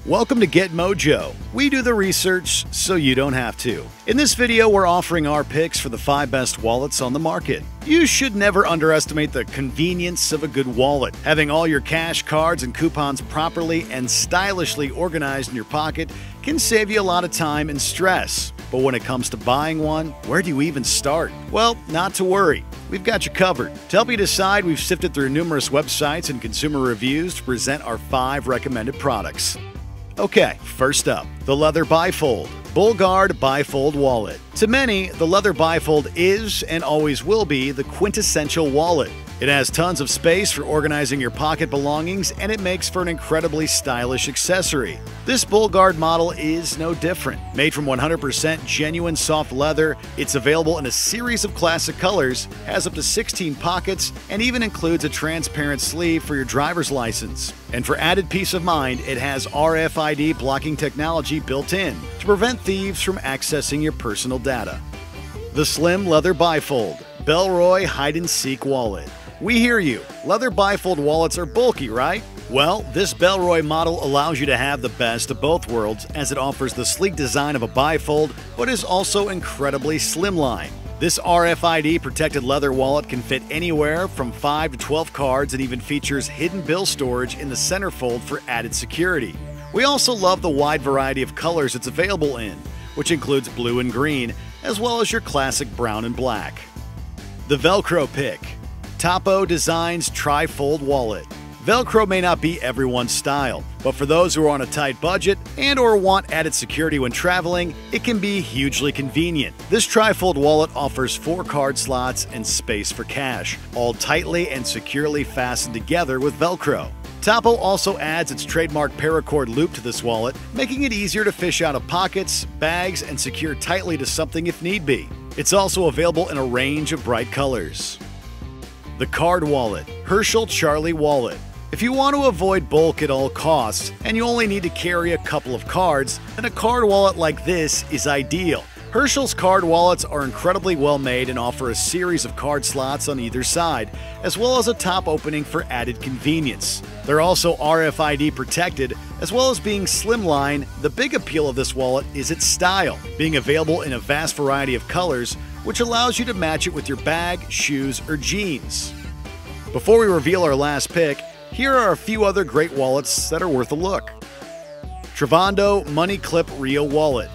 Welcome to Get Mojo. We do the research so you don't have to. In this video, we're offering our picks for the 5 best wallets on the market. You should never underestimate the convenience of a good wallet. Having all your cash, cards, and coupons properly and stylishly organized in your pocket can save you a lot of time and stress. But when it comes to buying one, where do you even start? Well, not to worry. We've got you covered. To help you decide, we've sifted through numerous websites and consumer reviews to present our 5 recommended products. Okay, first up, the Leather Bifold BullGuard Bifold Wallet. To many, the Leather Bifold is and always will be the quintessential wallet. It has tons of space for organizing your pocket belongings, and it makes for an incredibly stylish accessory. This BullGuard model is no different. Made from 100% genuine soft leather, it's available in a series of classic colors, has up to 16 pockets, and even includes a transparent sleeve for your driver's license. And for added peace of mind, it has RFID blocking technology built in to prevent thieves from accessing your personal data. The Slim Leather Bifold Bellroy Hide-and-Seek Wallet. We hear you. Leather bifold wallets are bulky, right? Well, this Bellroy model allows you to have the best of both worlds, as it offers the sleek design of a bifold, but is also incredibly slimline. This RFID protected leather wallet can fit anywhere from 5 to 12 cards and even features hidden bill storage in the center fold for added security. We also love the wide variety of colors it's available in, which includes blue and green, as well as your classic brown and black. The Velcro Pick Topo Designs Tri-Fold Wallet. Velcro may not be everyone's style, but for those who are on a tight budget and or want added security when traveling, it can be hugely convenient. This tri-fold wallet offers 4 card slots and space for cash, all tightly and securely fastened together with Velcro. Topo also adds its trademark paracord loop to this wallet, making it easier to fish out of pockets, bags, and secure tightly to something if need be. It's also available in a range of bright colors. The Card Wallet Herschel Charlie Wallet. If you want to avoid bulk at all costs and you only need to carry a couple of cards, then a card wallet like this is ideal. Herschel's card wallets are incredibly well made and offer a series of card slots on either side, as well as a top opening for added convenience. They're also RFID protected, as well as being slimline. The big appeal of this wallet is its style, being available in a vast variety of colors, which allows you to match it with your bag, shoes, or jeans. Before we reveal our last pick, here are a few other great wallets that are worth a look. Travando Money Clip Rio Wallet.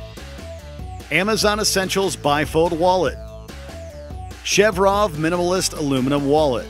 Amazon Essentials Bifold Wallet. Chevrov Minimalist Aluminum Wallet.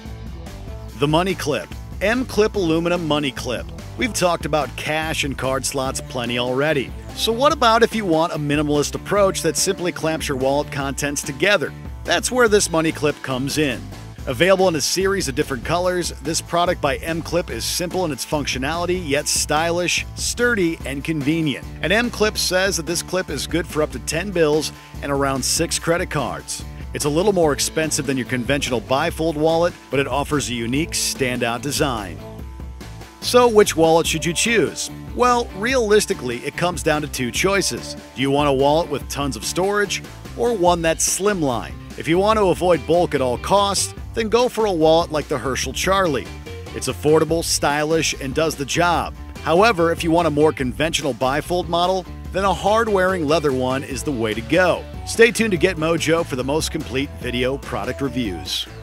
The Money Clip M-Clip Aluminum Money Clip. We've talked about cash and card slots plenty already. So what about if you want a minimalist approach that simply clamps your wallet contents together? That's where this Money Clip comes in. Available in a series of different colors, this product by M-Clip is simple in its functionality, yet stylish, sturdy, and convenient. And M-Clip says that this clip is good for up to 10 bills and around 6 credit cards. It's a little more expensive than your conventional bifold wallet, but it offers a unique, standout design. So which wallet should you choose? Well, realistically, it comes down to 2 choices. Do you want a wallet with tons of storage, or one that's slimline? If you want to avoid bulk at all costs, then go for a wallet like the Herschel Charlie. It's affordable, stylish, and does the job. However, if you want a more conventional bifold model, then a hard-wearing leather one is the way to go. Stay tuned to Get Mojo for the most complete video product reviews.